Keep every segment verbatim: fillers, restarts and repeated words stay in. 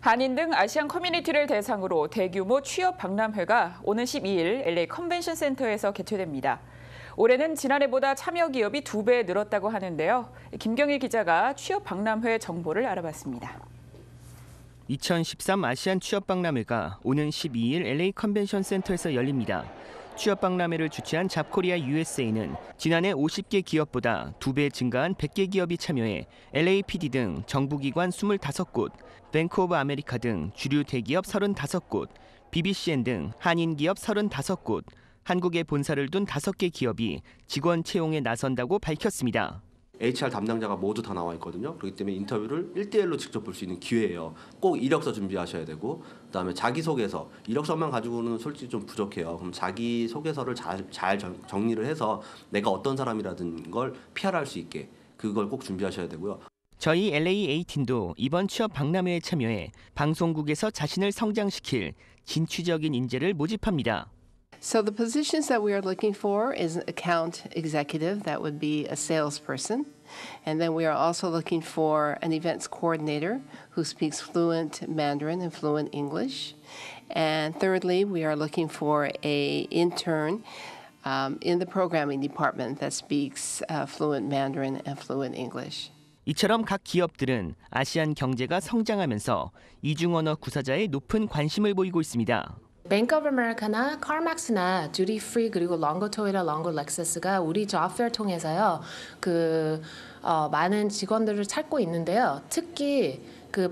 한인 등 아시안 커뮤니티를 대상으로 대규모 취업 박람회가 오는 십이 일 엘에이 컨벤션 센터에서 개최됩니다. 올해는 지난해보다 참여 기업이 두 배 늘었다고 하는데요. 김경일 기자가 취업 박람회 정보를 알아봤습니다. 이천십삼 아시안 취업 박람회가 오는 십이 일 엘에이 컨벤션 센터에서 열립니다. 취업 박람회를 주최한 잡코리아 유에스에이는 지난해 오십 개 기업보다 두 배 증가한 백 개 기업이 참여해 엘에이피디 등 정부기관 이십오 곳, 뱅크 오브 아메리카 등 주류 대기업 서른다섯 곳, 비비씨엔 등 한인 기업 서른다섯 곳, 한국에 본사를 둔 다섯 개 기업이 직원 채용에 나선다고 밝혔습니다. 에이치알 담당자가 모두 다 나와 있거든요. 그렇기 때문에 인터뷰를 일 대 일로 직접 볼 수 있는 기회예요. 꼭 이력서 준비하셔야 되고, 그다음에 자기소개서. 이력서만 가지고는 솔직히 좀 부족해요. 그럼 자기소개서를 잘, 잘 정리를 해서 내가 어떤 사람이라든 걸 피알할 수 있게 그걸 꼭 준비하셔야 되고요. 저희 엘에이 에이틴도 이번 취업 박람회에 참여해 방송국에서 자신을 성장시킬 진취적인 인재를 모집합니다. So the positions that we are looking for is an account executive, that would be a salesperson. And then we are also looking for an events coordinator who speaks fluent Mandarin and fluent English. And thirdly, we are looking for an intern um, in the programming department that speaks uh, fluent Mandarin and fluent English. 이처럼 각 기업들은 아시안 경제가 성장하면서 이중언어 구사자에 높은 관심을 보이고 있습니다. 뱅크 오브 아메리카나 칼맥스나 듀티 프리 그리고 longo toyota, longo lexus가 우리 잡페어 통해서요 그 어, 많은 직원들을 찾고 있는데요. 특히 그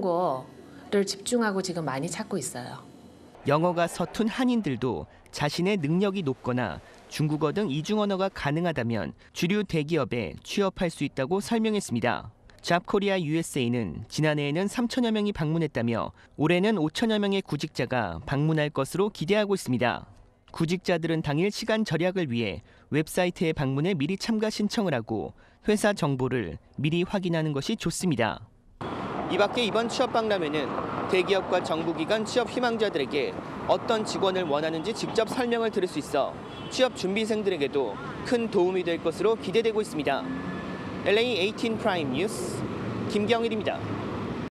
바이링구어를 집중하고 지금 많이 찾고 있어요. 영어가 서툰 한인들도 자신의 능력이 높거나 중국어 등 이중 언어가 가능하다면 주류 대기업에 취업할 수 있다고 설명했습니다. 잡코리아 유에스에이는 지난해에는 삼천여 명이 방문했다며 올해는 오천여 명의 구직자가 방문할 것으로 기대하고 있습니다. 구직자들은 당일 시간 절약을 위해 웹사이트에 방문해 미리 참가 신청을 하고 회사 정보를 미리 확인하는 것이 좋습니다. 이 밖에 이번 취업 박람회는 대기업과 정부기관 취업 희망자들에게 어떤 직원을 원하는지 직접 설명을 들을 수 있어 취업 준비생들에게도 큰 도움이 될 것으로 기대되고 있습니다. 엘에이 에이틴 프라임 뉴스 김경일입니다.